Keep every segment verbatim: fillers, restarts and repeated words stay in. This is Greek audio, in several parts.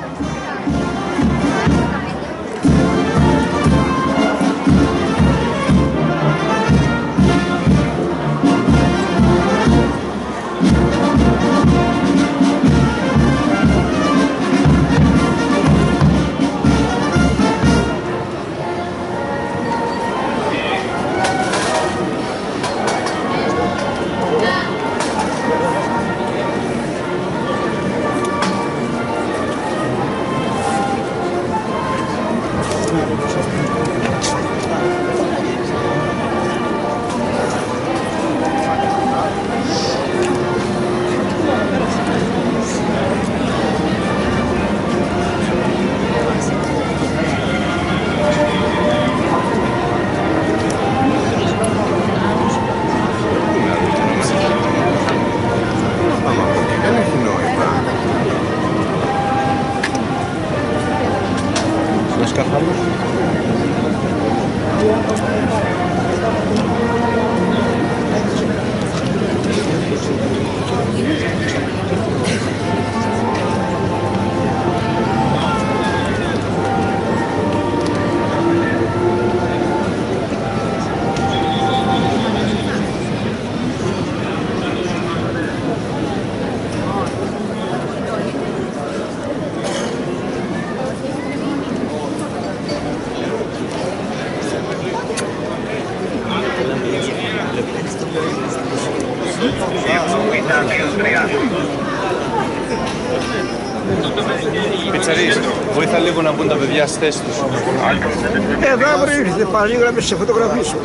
Πιτσαρής, βοήθα λίγο να μπουν τα παιδιά στις θέσεις τους. Εδώ αύριο ήρθε, πάλι να με σε φωτογραφίσω.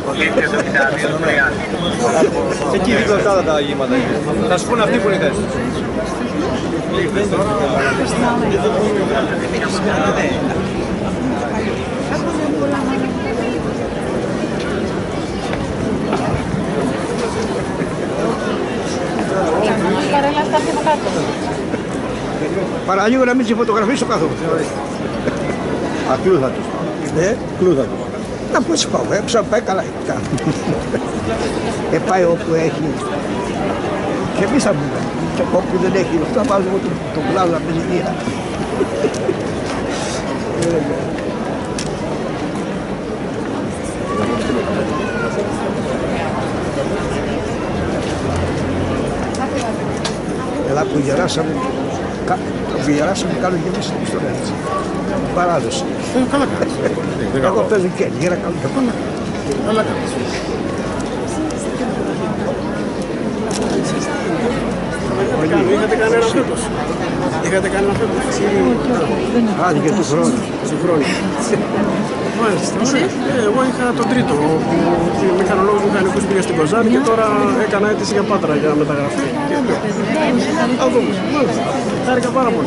Εκεί δίπλα αυτά τα γήματα. Θα σου πούνε αυτοί που είναι οι θέσεις τους. Καρέλα, στάθηκε από κάτω. Παραλίγο να μην σε φωτογραφίσω καθόλου. Ακλούδατος. Ναι, Κλούδατος. να πώς πάω, έψα πάει καλά. Ε, πάει όπου έχει. Και εμείς θα πούμε. Και όπου δεν έχει λεφτά, βάζουμε τον το κλάδο από την υγεία. Ελά που γεράσαμε, που γεράσαμε κάνω και εμείς στον έτσι. Παράδοση. Καλά κάνεις. Εγώ παίζω και γέρα κάνω και πάνω. Καλά κάνεις. Είχατε κάνει ένα φέτος. Είχατε κάνει ένα φέτος. Άντε και του χρόνου. Του χρόνου. Μάλιστα. Εγώ είχα τον τρίτο. Μηχανολόγος μηχανικούς πήγα στην Κοζάνη και τώρα έκανα αίτηση για Πάτρα για μεταγραφή. Θα δούμε. Μάλιστα. Χάρηκα πάρα πολύ.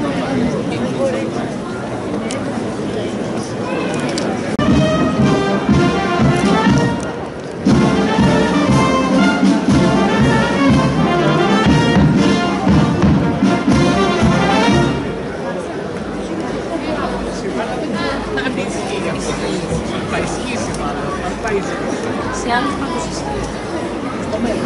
Σε άλλους πρωτοσύστες. Στο μέλλον.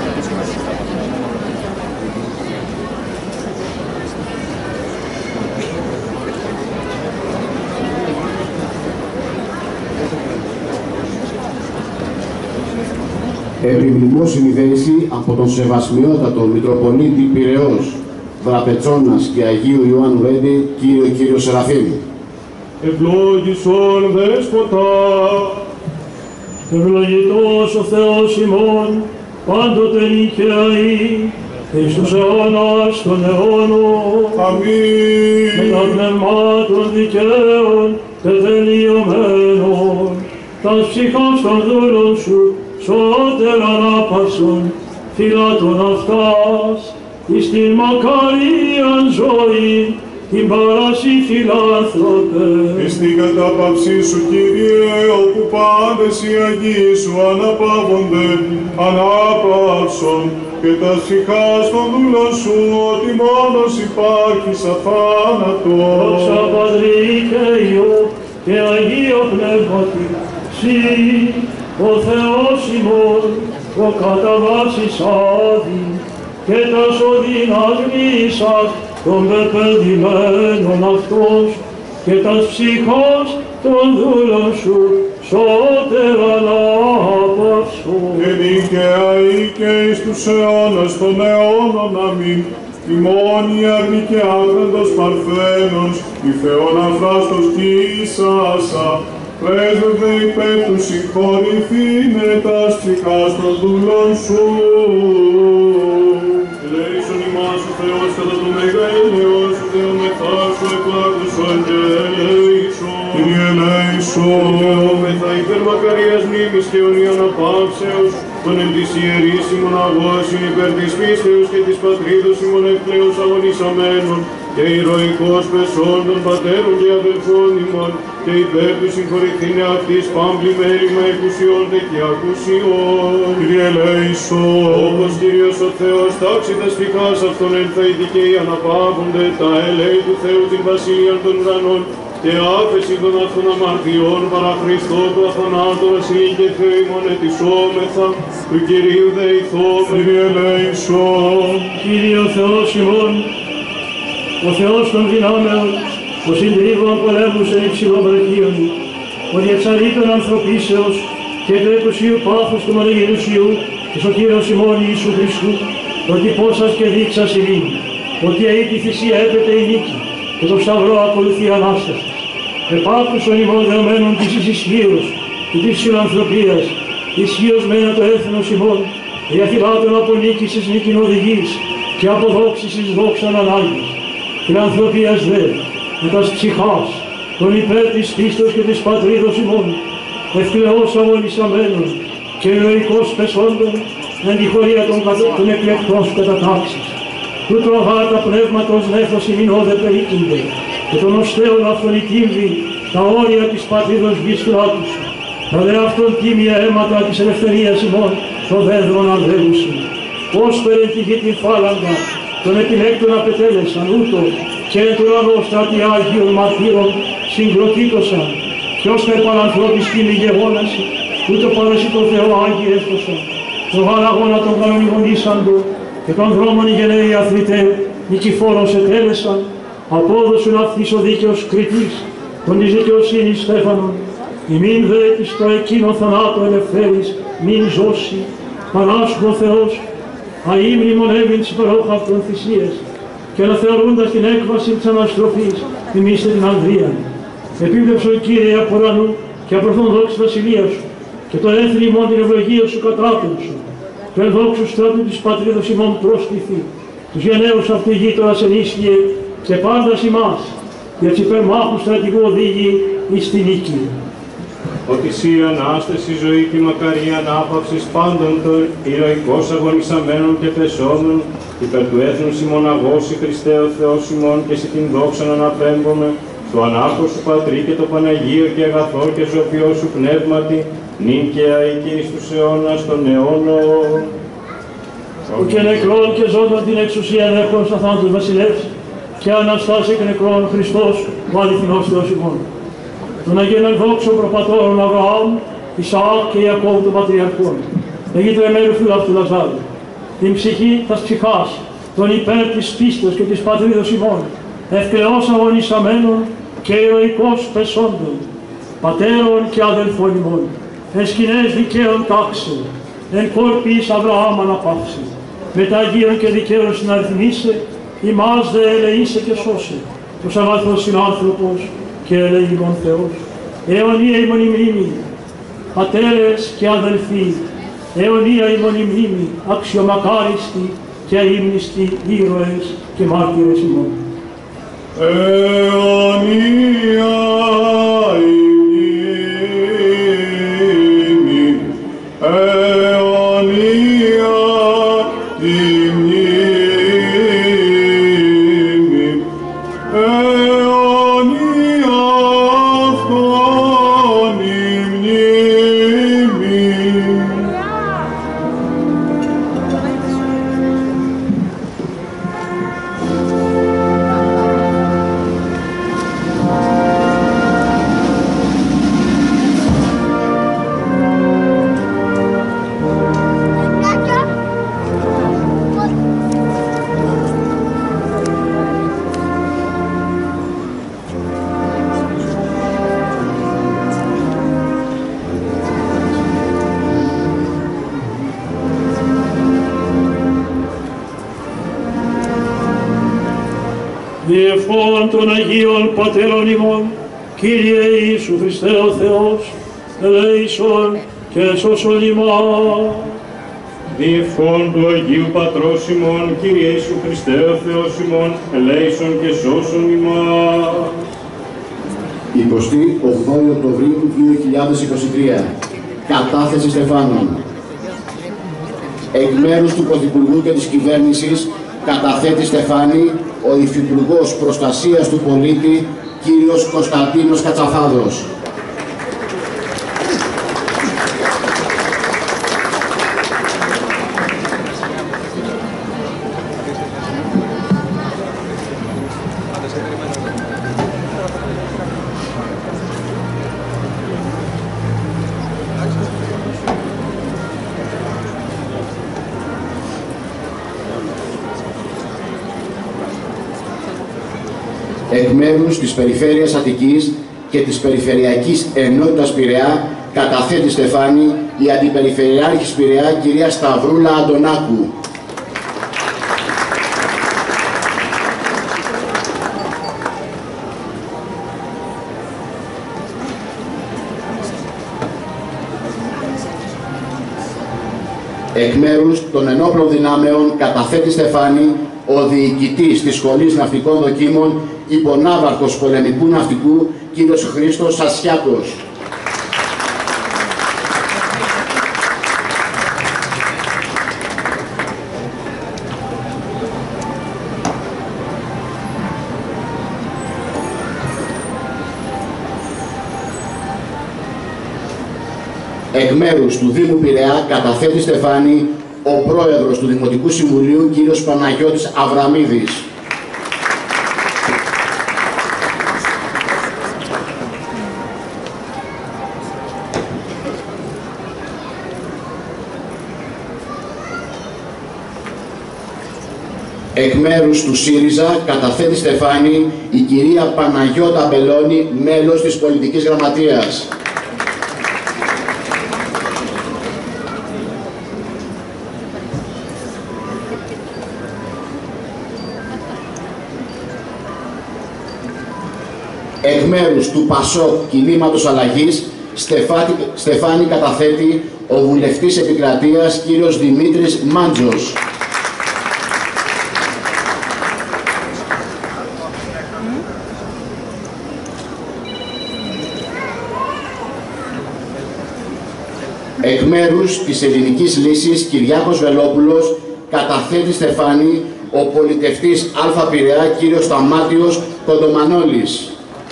Ευρυμνημόσυνη δέηση από τον Σεβασμιότατο Μητροπολίτη Πειραιώς, Δραπετσώνας και Αγίου Ιωάννου Βέντη, κύριο κύριο Σεραφείμ. Ευλόγησον Δέσποτα, ευλογητός ο Θεός ημών, πάντοτε νικαίοι, εις τους αιώνας των αιώνων. Αμήν. Με τα πνευμάτων δικαίων και τελειωμένων, τας ψυχάς των δούλων σου, σώτερ ανάπασον, φυλάτων αυτάς, εις την μακαρίαν ζωή, την παράση φιλάνθρωπε. Εις την κατάπαυσή σου, Κύριε, όπου πάντες οι Αγίοι σου αναπαύονται, ανάπαυσον και τα ψυχάς των δούλων σου, ότι μόνος υπάρχεις αθάνατος. Δόξα Πατρί και Υιό και Αγίο Πνεύματι, Συ, ο Θεός ημών, ο κατά βάσης άδει, και τας οδυνασμίσας των πεπαιδημένων αυτός, και τας ψυχάς των δούλων σου σώτερα να απαυσούν. Και δίκαια ή και εις τους αιώνας των αιώνων αμήν, ημώνη αγνή και άγραντος παρθένος, η Θεόν αφράστος κοίσασα, πρέσβευε υπέρ του συγχωρηθήνε τας ψυχάς των δούλων σου. Ελέησον ημάς ο Θεός κατά το μεγαλειός σου, δεόμεθά σου εκλάκουσον και ελέησον. Κύριε ελέησον. Δεόμεθα υπέρ μακαρίας μνήμης και αιωνίων απάψεως, των εν της ιερής ημών αγώσιν υπέρ της πίστεως και της πατρίδος ημών ευκλαίους αγωνισαμένων, και ηρωικός πεσών των πατέρων και αδελφών ημών, και υπέρ του συγχωρηθήνε αυτής πάμπλη μέρημα εκουσιών δε και ακουσιών. Κύριε ελέησον. Όπως Κύριος ο Θεός τάξει τα στιχάς αυτών εν θα οι δικαίοι αναπαύονται, τα ελέη του Θεού την βασιλείαν των ουρανών, και άφεση των αυτών αμαρτιών παρά Χριστό του αθανάτου βασιλεί και Θεό ημών ετισόμεθα, του Κυρίου δεηθόμεθα. Κύριε ελέησον. Κύριε ο Θεός ημών, ο Θεός των δυνάμεων, ο συντρίβων πολέμους εν υψηλών βραχίων, ο διεξαρρήτων ανθρωπίσεως και του εκουσίου πάθους του μονογενουσιού, εις ο Κύριος ημών Ιησού Χριστού, ότι πόσας και δείξας ημίν, ότι αεί τη θυσία έπεται η νίκη, και το σταυρό ακολουθεί Ανάσταση. Επάκους των ημών δεωμένων της ισχύως και της φιλανθρωπίας, ισχύως μένα το έθνος ημών, διαφυλάτων από νίκης εις νίκην οδηγής και από δόξης εις δόξαν ανάγκης. Φιλανθρωπίας δε, με τας ψυχάς, των υπέρ της πίστος και της πατρίδος ημών, ευκλαιός αγωνισαμένων και ηρωικός πεσόντων, εν τη χωρία των, των εκλεκτών σου κατατάξεις. Τούτο αγάτα πνεύματος νέφος ημινόδε περίκυνται, και των οστέων αυτών η τύμβη, τα όρια της πατρίδος γης κράτους, τα δε αυτών τίμια αίματα της ελευθερίας ημών, των δέντρων αλδέλουσιν. Ως περεν τη γη την φάλαγγα, των επιλέκτων απετέλεσαν ούτω, και εν του ουρανό στράτη Άγιων μαρτύρων συγκροτήτωσαν, και ως με παρανθρώπης τίμη γεγόναση, ούτω παρέσει το Θεό Άγιοι έφτωσαν. Το γαλαγώνα των κανονιγονήσαντο, και των δρόμων οι γενναίοι αθλητέ, νικηφόρος ετέλεσαν, απόδοσουν αυτής ο δίκαιος κριτής, των της δικαιοσύνης στέφανον, ημίν δε της το εκείνο θανάτο ελευθέρης, μην ζώσει, παράσχου ο Θεός, αεί μνημονεύειν της υπερόχαυτον θυσίες, και αναθεωρούντας την έκβαση της αναστροφής, θυμίστε την Ανδρία. Επίβλεψον Κύριε από ουρανού και από τον δόξη βασιλεία σου, και το έθνη ημών την ευλογία σου κατράπενσον, το ενδόξου στράτου της πατρίδος ημών πρόσκληθη, τους γενναίους αυτού γείτονας ενίσχυε, και πάντας ημάς, για τις υπερμάχους στρατηγού οδήγη εις τη νίκη. Ότι σύ Ανάσταση ζωή και μακαρία ανάπαυσης πάντων των ηρωικός αγωνισαμένων και πεσόντων, υπέρ του έθνους ημών αγώσει Χριστέ ο Θεός ημών, και σε την δόξαν αναπέμπομαι, το ανάκος σου Πατρί και το Παναγίο και αγαθό και ζωπιό σου πνεύματι, νυν και αεί και εις τους αιώνας των αιώνων. Που και νεκρών και ζώντων την εξουσία έχουν στα θάνατος βασιλεύς, και Αναστάσει εκ νεκρών Χριστός, ο αληθινός Θεός ημών. Τον Αγίον Δόξο προπατώρων Αβραάμ, Ισαάκ και Ιακώβ των Πατριαρχών, εγεί το εμέρου φίλου αυτού Λαζάρου, την ψυχή τας ψυχάς, τον υπέρ της πίστος και της πατρίδος ημών, ευκλαιός αγωνισαμένων και ηρωικός πεσόντων, πατέρων και αδελφών ημών, εν σκηνές δικαίων τάξεων, εν κόρπης Αβραάμ αναπαύσει, μετά Αγίων και δικαίων συναριθμίσε, ημάς δε ελεήσε και σώσε, τους αγαθός συνάνθρωπος και ελεήμων Θεός. Αιωνία ημών η μνήμη, πατέρες και αδελφοί, αιωνία ημών η μνήμη, αξιομακάριστοι και αείμνηστοι ήρωες και μάρτυρες ημών. Αιωνία η μνήμη, αιωνία η μνήμη, αιωνία αυτόν η μνήμη. ευχών των Αγίων Πατέρων ημών, Κύριε Ιησού Χριστέ ο Θεός, ελέησον και σώσον ημάς. Διευχών του Αγίου Πατρός ημών, Κύριε Ιησού Χριστέ ο Θεός ημών, ελέησον και σώσον ημάς. εικοστή ογδόη Οκτωβρίου δύο χιλιάδες είκοσι τρία. Κατάθεση Στεφάνων. Εκ μέρους του Πρωθυπουργού και της Κυβέρνησης καταθέτει Στεφάνη ο Υφυπουργός Προστασίας του Πολίτη, κύριος Κωνσταντίνος Κατσαφάδος. Εκ μέρους της Περιφέρειας Αττικής και της Περιφερειακής Ενότητας Πειραιά καταθέτει Στεφάνη η Αντιπεριφερειάρχης Πειραιά, κυρία Σταυρούλα Αντωνάκου. Εκ μέρους των ενόπλων δυνάμεων καταθέτει Στεφάνη ο διοικητής της Σχολής Ναυτικών Δοκίμων, υπονάβαρχος πολεμικού ναυτικού, κύριος Χρήστος Ασιάτος. Εκ μέρους του Δήμου Πειραιά καταθέτει Στεφάνη ο Πρόεδρος του Δημοτικού Συμβουλίου, κύριος Παναγιώτης Αβραμίδης. Εκ μέρους του ΣΥΡΙΖΑ καταθέτει Στεφάνη η κυρία Παναγιώτα Μπελώνη, μέλος της Πολιτικής Γραμματείας. Εκ μέρους του ΠΑΣΟΚ Κινήματος Αλλαγής, Στεφάνη, Στεφάνη καταθέτει ο βουλευτής Επικρατείας, κύριος Δημήτρης Μάντζος. Εκ μέρους της Ελληνικής Λύσης, Κυριάκος Βελόπουλος, καταθέτει Στεφάνη ο πολιτευτής Α Πειραιά, κύριος Σταμάτιος Κοντομανόλης.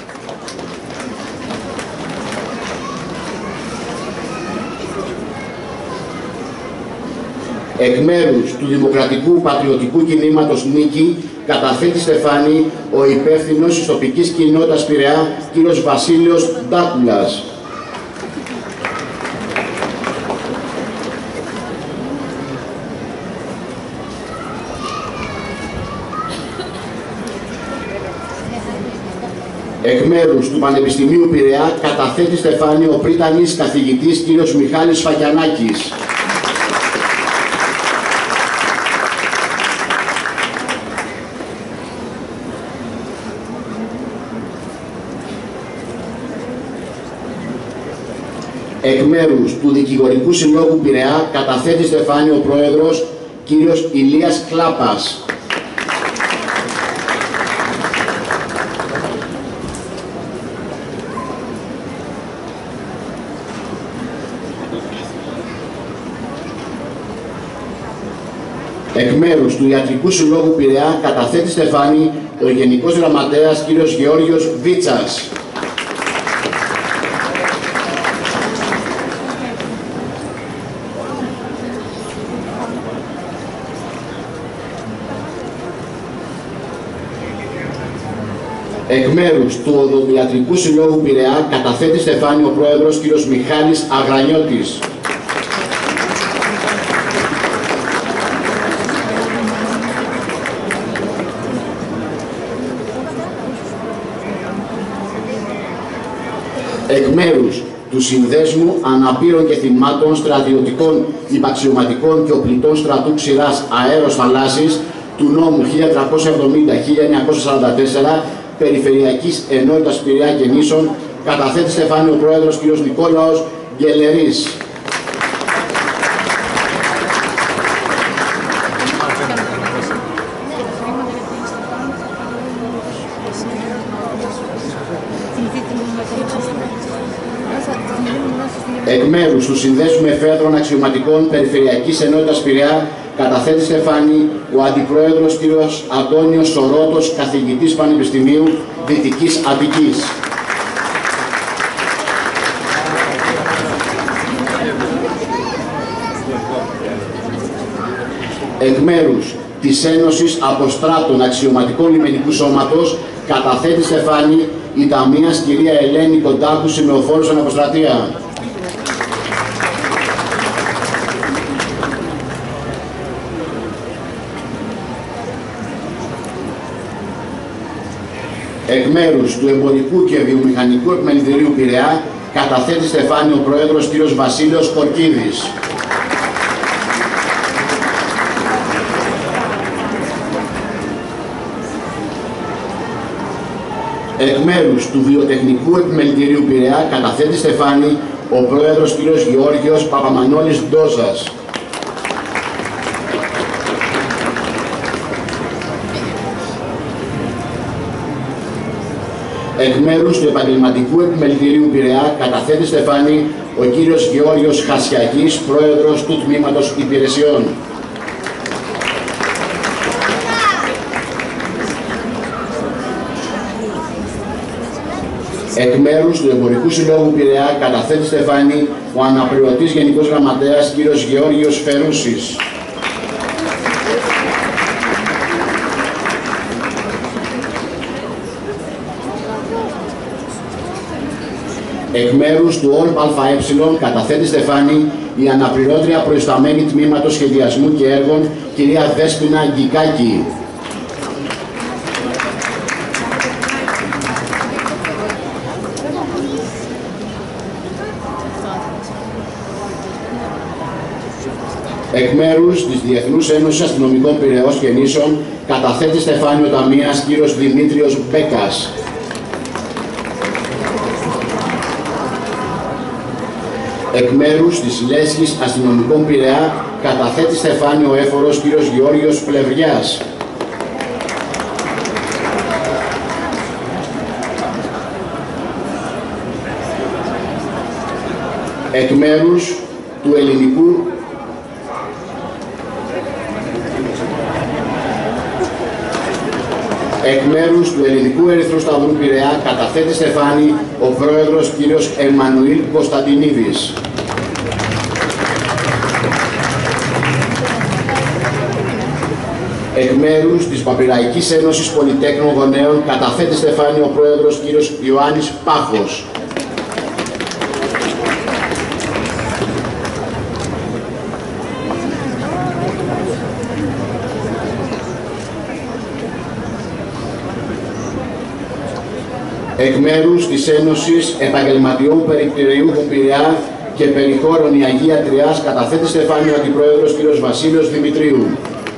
Εκ μέρους του Δημοκρατικού Πατριωτικού Κινήματος Νίκη καταθέτει Στεφάνη ο υπεύθυνος της τοπικής κοινότητας Πειραιά, κύριος Βασίλειος Ντάκουλας. Εκ μέρους του Πανεπιστημίου Πειραιά καταθέτει Στεφάνη ο πρίτανης καθηγητής κύριος Μιχάλης Φακιανάκης. Εκ μέρους του Δικηγορικού Συλλόγου Πειραιά καταθέτει Στεφάνη ο Πρόεδρος κύριος Ηλίας Κλάπας. Εκ μέρους του Ιατρικού Συλλόγου Πειραιά καταθέτει Στεφάνη ο Γενικός Γραμματέας κύριος Γεώργιος Βίτσας. Εκ μέρους του Οδοντιατρικού Συλλόγου Πειραιά καταθέτει Στεφάνη ο Πρόεδρος κύριος Μιχάλης Αγρανιώτης. Εκ μέρους του Συνδέσμου Αναπήρων και Θυμάτων Στρατιωτικών Υπαξιωματικών και Οπλιτών Στρατού Ξηράς Αέρος Θαλάσσης, του νόμου χίλια τριακόσια εβδομήντα χίλια εννιακόσια σαράντα τέσσερα Περιφερειακής Ενότητας Πειραιά και Νήσων, καταθέτει στεφάνι ο Πρόεδρος κ. Νικόλαος Γκελερής. Εκ μέρους του Συνδέσμου Εφέδρων Αξιωματικών Περιφερειακής Ενότητας Πειραιά, καταθέτει στεφάνι ο Αντιπρόεδρος κ. Αντώνιος Σορώτος, καθηγητής Πανεπιστημίου Δυτικής Αττικής. Εκ μέρους της Ένωσης Αποστράτων Αξιωματικών Λιμενικού Σώματος, καταθέτει στεφάνι η ταμείας κυρία Ελένη Κοντάκου, σημεοφόρος Αναποστρατεία. Εκ μέρους του Εμπορικού και Βιομηχανικού Επιμελητηρίου Πειραιά, καταθέτει στεφάνι ο Πρόεδρος κ. Βασίλειος Κορκίδης. Εκ μέρους του Βιοτεχνικού Επιμελητηρίου Πειραιά, καταθέτει στεφάνι ο Πρόεδρος κ. Γεώργιος Παπαμανόλης Ντόζας. Εκ μέρους του Επαγγελματικού Επιμελητηρίου Πειραιά, καταθέτει στεφάνι ο κύριος Γεώργιος Χασιακής, Πρόεδρος του Τμήματος Υπηρεσιών. Εκ μέρους του Εμπορικού Συλλόγου Πειραιά, καταθέτει στεφάνι ο αναπληρωτής Γενικός Γραμματέας κύριος Γεώργιος Φερούσης. Εκ μέρους του ΟΛΠ ΑΕ, καταθέτει στεφάνι η αναπληρώτρια προϊσταμένη Τμήματος Σχεδιασμού και Έργων κυρία Δέσποινα Γκικάκη. Εκ μέρους της Διεθνούς Ένωσης Αστυνομικών Πειραιώς και Νήσων, καταθέτει στεφάνιο ταμείας κύριος Δημήτριος Μπέκας. Εκ μέρους της Λέσχης Αστυνομικών Πειραιά, καταθέτει στεφάνιο έφορος κύριος Γεώργιος Πλευριάς. Εκ μέρους του Ελληνικού Εκ μέρους του Ελληνικού Ερυθρού Σταυρού Πειραιά, καταθέτει στεφάνι ο Πρόεδρος κύριος Εμμανουήλ Κωνσταντινίδης. Εκ μέρους της Παπειραϊκής Ένωσης Πολυτέχνων Γονέων, καταθέτει στεφάνι ο Πρόεδρος κύριος Ιωάννης Πάχος. Εκ μέρους της Ένωσης Επαγγελματιών Περιπτηριούχων Πειραιά και Περιχώρων η Αγία Τριάς, καταθέτει στεφάνιο ο Αντιπρόεδρος κ. Βασίλειος Δημητρίου.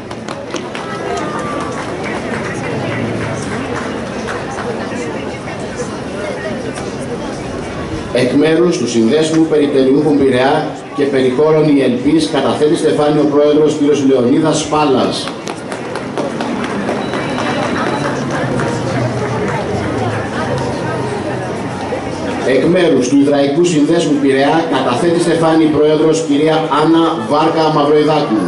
Εκ μέρους του Συνδέσμου Περιπτηριούχων Πειραιά και Περιχώρων η Ελπής, καταθέτει στεφάνιο ο Πρόεδρος κ. Λεωνίδας Σπάλας. Εκ μέρους του Ιδραϊκού Συνδέσμου Πειραιά, καταθέτει στεφάνι Πρόεδρος κυρία Άννα Βάρκα Μαυροϊδάκου.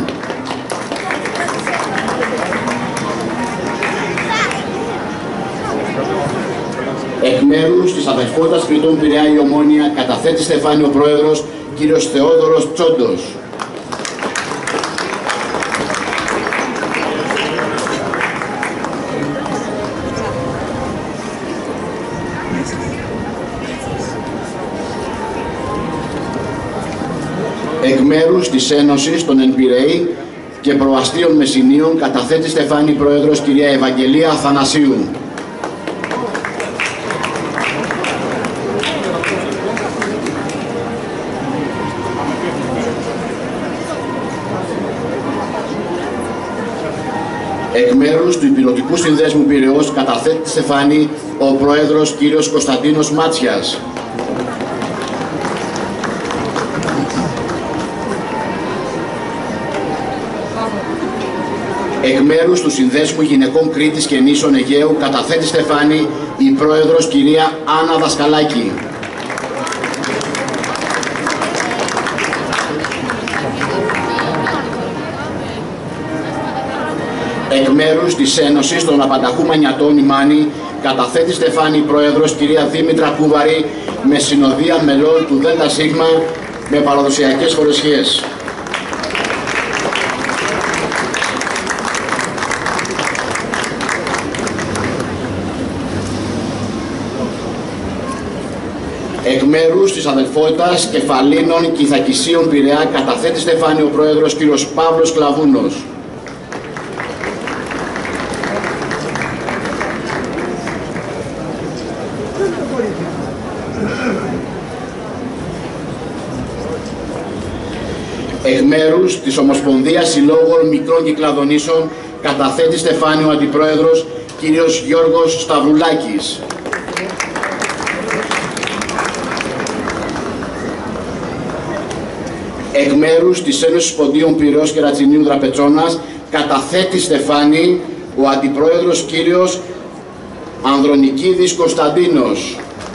Εκ μέρους της Αδελφότητας Κρητών Πειραιά η Ομόνια, καταθέτει στεφάνι ο Πρόεδρος κύριος Θεόδωρος Τσόντος. Εκ μέρους της Ένωσης των Ενπειραίοι και Προαστίων Μεσσηνίων, καταθέτει στεφάνι Πρόεδρος κυρία Ευαγγελία Αθανασίου. Εκ μέρους του Υπηρετικού Συνδέσμου Πειραιώς καταθέτει τη στεφάνη ο Πρόεδρος κ. Κωνσταντίνος Μάτσιας. Εκ μέρους του Συνδέσμου Γυναικών Κρήτης και Νήσων Αιγαίου καταθέτει στεφάνη η Πρόεδρος κυρία Άννα Δασκαλάκη. Εκ μέρους της Ένωσης των Απανταχού Μανιατών Ιμάνη καταθέτει στεφάνη η Πρόεδρος κυρία Δήμητρα Κούβαρη με συνοδεία μελών του ΔΣ με παραδοσιακές φορεσιές. Εκ μέρους της αδελφότητας Κεφαλίνων και Ιθακισίων Πειραιά καταθέτει στεφάνη ο Πρόεδρος κ. Παύλος Κλαβούνος. Εκ μέρους της Ομοσπονδίας Συλλόγων Μικρών Κυκλαδονήσεων καταθέτει στεφάνη ο Αντιπρόεδρος κ. Γιώργος Σταυρουλάκης. Εκ μέρους της Ένωσης Ποντίων Πειραιώς και Ρατσινίου Δραπετσώνας καταθέτει στεφάνη ο Αντιπρόεδρος κύριος Ανδρονικίδης Κωνσταντίνος.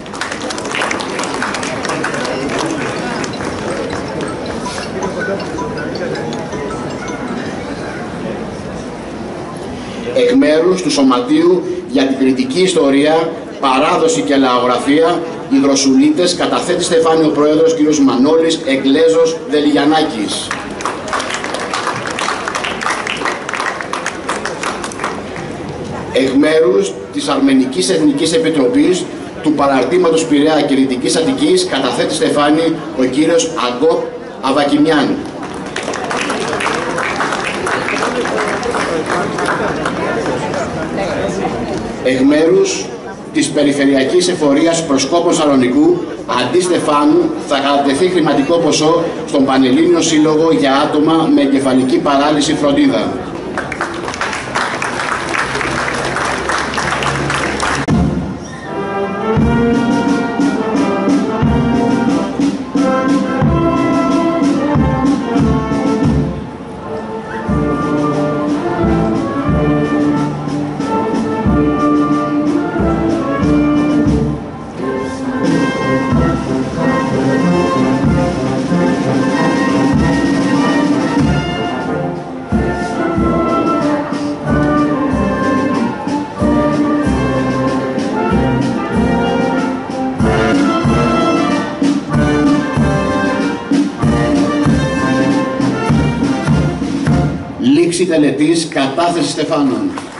Εκ μέρους του Σωματείου για την Κρητική Ιστορία, Παράδοση και Λαογραφία, οι Δροσουλίτες καταθέτει στεφάνη ο Πρόεδρος κ. Μανώλης Εγκλέζος Δελιγιαννάκης. Εκ μέρους της Αρμενικής Εθνικής Επιτροπής του Παραρτήματος Πειραιά και Δυτικής Αττικής καταθέτει στεφάνη ο κύριος Αγκόπ Αβακιμιάν. Εκ μέρους της Περιφερειακής Εφορίας Προσκόπων Σαλονικού, αντί στεφάνου θα κατατεθεί χρηματικό ποσό στον Πανελλήνιο Σύλλογο για άτομα με εγκεφαλική παράλυση φροντίδα. Λήξη τελετής κατάθεση στεφάνων.